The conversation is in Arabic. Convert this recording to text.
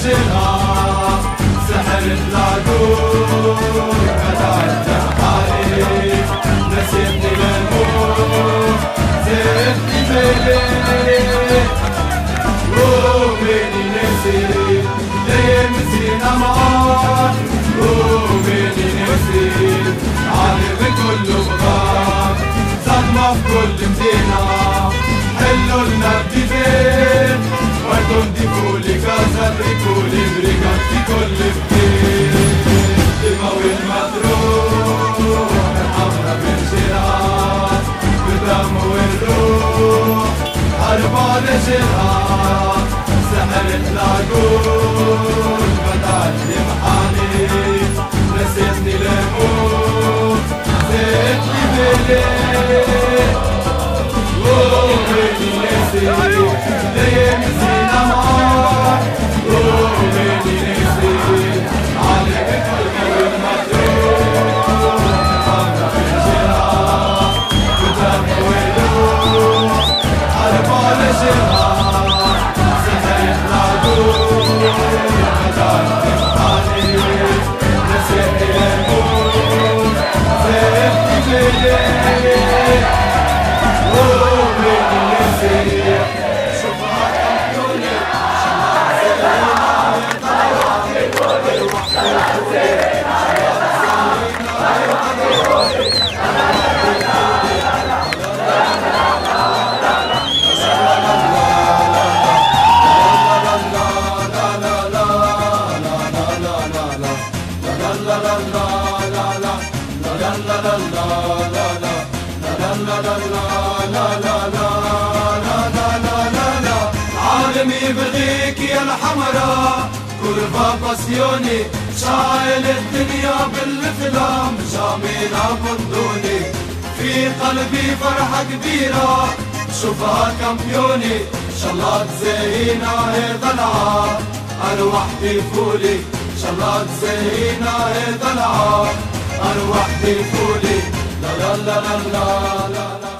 شرها سحرت العقول فتحت حالي نسيتني للموت زرتني بيلي وبيني نسيت ليه مسينا معاك وبيني نسيت عالم كله بغار صدمة في كل مدينة حلوا لنا بديفين وانتم ديفولي كاسا تريكولي بريكات في كل بكين دموي المطروح الحمرا بالشراط بالدم والروح أربع شرها سحرت العقول فتحت محاني نسيتني لموت زيتني بليل وبيني نسيت ليه مسينا معاك وبيني نسيت عليك قلبي المطروح الحمرا بالشراط بدم والروح أربع شرها سحرت العقول فتحت محاني نسيتني لموت زيتني بليل وبيني نسيت شوفها كمبيوني عالمي بغيك يا الحمرا كرفة باسيوني شايل الدنيا بالافلام جامينا بندوني في قلبي فرحة كبيرة شوفها كامبيوني شالله تزينا هذا العار أروح تفولي شالله تزينا هذا العار أروح تفولي لا لا لا لا لا لا